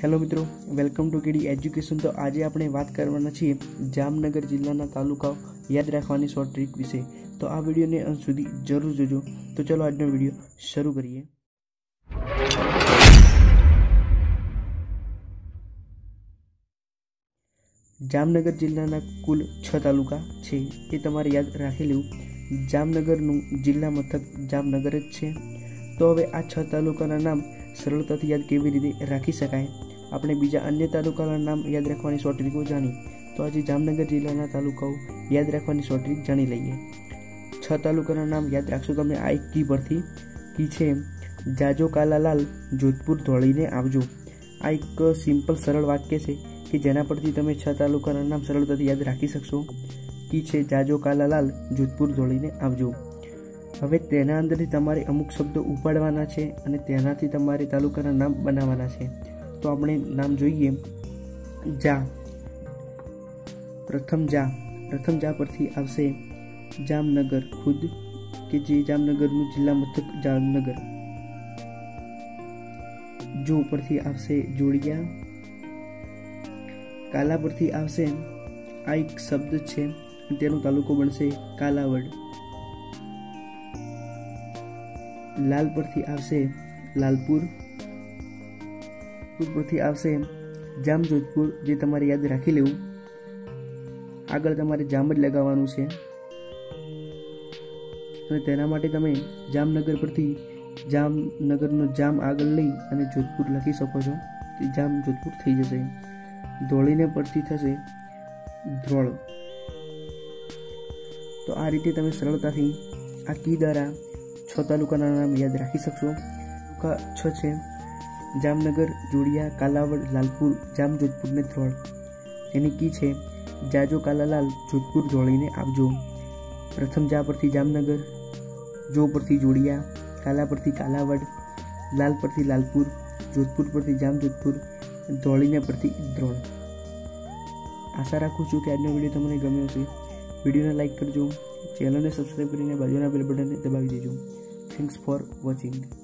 Hello मित्रों, welcome to KD education. तो आज આપણે વાત કરવાના છીએ જામનગર જિલ્લાના તાલુકાઓ યાદ રાખવાની શોર્ટ ટ્રીક વિશે। તો આ વિડીયોને અંત સુધી જરૂર જોજો। તો ચલો આજનો વિડીયો શરૂ કરીએ। જામનગર જિલ્લાના કુલ 6 તાલુકા છે, એ તમારે યાદ રાખી લેવું। જામનગરનું જિલ્લા મથક જામનગર જ છે। તો હવે આ 6 તાલુકાના નામ સરળતાથી યાદ કેવી રીતે રાખી શકાય, આપણે બીજા અન્ય તાલુકાના નામ યાદ રાખવાની શોર્ટ ટ્રીકો જાણી। તો આજે જામનગર જિલ્લાના તાલુકાઓ યાદ રાખવાની શોર્ટ ટ્રીક જાણી લઈએ। 6 તાલુકાના નામ યાદ રાખશો તમે આ એક કી પરથી। કી છે જાજો કાલાલાલ જોધપુર ધોળીને આવજો। આ એક સિમ્પલ સરળ વાક્ય છે કે જેના પરથી તમે 6 તાલુકાના નામ સરળતાથી યાદ રાખી શકશો। કી છે જાજો કાલાલાલ જોધપુર ધોળીને આવજો। હવે તેના અંદરથી તમારે અમુક શબ્દો ઉપાડવાના છે અને તેનાથી તમારે તાલુકાના નામ બનાવવાના છે। તો આપણે નામ જોઈએ। જા, પ્રથમ જા પરથી આવશે જામનગર ખુદ, કે જે જામનગરનું જિલ્લા મથક જામનગર। જો પરથી આવશે જોડિયા। કાલા પરથી આવશે આ એક શબ્દ છે, તેનો તાલુકો બનશે કાલાવડ। લાલ પરથી આવશે લાલપુર। પરથી આવશે જામજોધપુર, જે તમારે યાદ રાખી લેવું। આગળ તમારે જામ જ લગાવવાનું છે અને તેના માટે તમે જામનગર પરથી જામનગરનો જામ આગળ લઈ અને જોધપુર લખી શકો છો, જામ જોધપુર થઈ જશે। ધોળીને પરથી થશે ધ્રોળ। તો આ રીતે તમે સરળતાથી આ કી દ્વારા 6 તાલુકાના નામ યાદ રાખી શકશો। 6 છે જામનગર, જોડિયા, કાલાવડ, લાલપુર, જામજોધપુર ને ધ્રોળ। એની કી છે જાજો કાલાલાલ જોધપુર ધોળીને આવજો। પ્રથમ જા પરથી જામનગર, જો પરથી જોડિયા, કાલા પરથી કાલાવડ, લાલ પરથી લાલપુર, જોધપુર પરથી જામજોધપુર, ધોળીને પરથી ધ્રોળ। આશા રાખું છું કે આજનો વિડીયો તમને ગમ્યો હશે। વિડીયોને લાઈક કરજો, ચેનલને સબસ્ક્રાઈબ કરીને બાજુના બેલ બટનને દબાવી દેજો। Thanks for watching.